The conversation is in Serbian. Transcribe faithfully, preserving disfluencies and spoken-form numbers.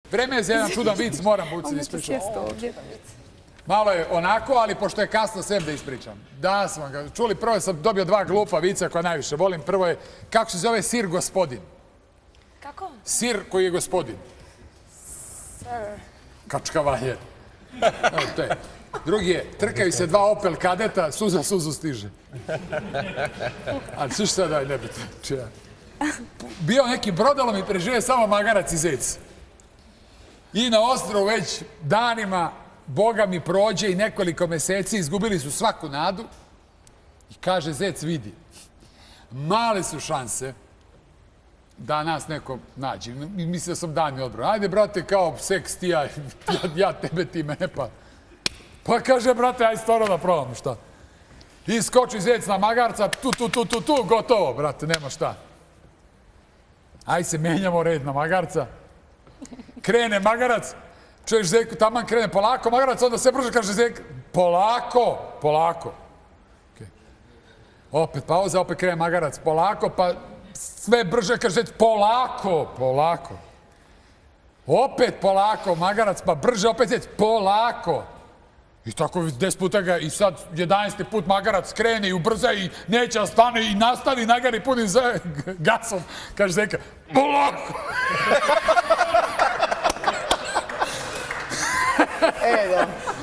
Vreme je za jedan čudan vic, moram buci da ispričam. Malo je onako, ali pošto je kasno, sem da ispričam. Da smo ga čuli, prvo sam dobio dva glupa vica koja najviše volim. Prvo je, kako se zove sir gospodin? Kako? Sir koji je gospodin. Sir. Kačkavalje. To je. Drugi je, trkaju se dva Opel kadeta, suza suzu stiže. Ali sviš sad, daj, nebitno. Bio neki brodolom i prežive samo magarac i zec. I na ostrovu već danima, Boga mi prođe i nekoliko meseci, izgubili su svaku nadu. I kaže zec, vidi, male su šanse da nas neko nađe. Mislio sam dan mi odbrao. Ajde, brate, kao seks ti ja, ja tebe, ti mene, pa... Pa kaže, brate, aj stvarno da probam, šta? I skoči zec na magarca, tu, tu, tu, tu, tu, gotovo, brate, nema šta. Aj se menjamo red na magarca. Krene magarac, čuješ zeku, taman krene polako, magarac, onda sve brže kaže zek, polako, polako. Opet pauza, opet krene magarac, polako, pa sve brže kaže zec, polako, polako. Opet polako, magarac, pa brže, opet zec, polako. I tako deset puta ga, i sad jedanaesti put magarac krene i ubrza i neće da stane i nastavi nagari punim gasom. Kaže zeka, polako. E, da.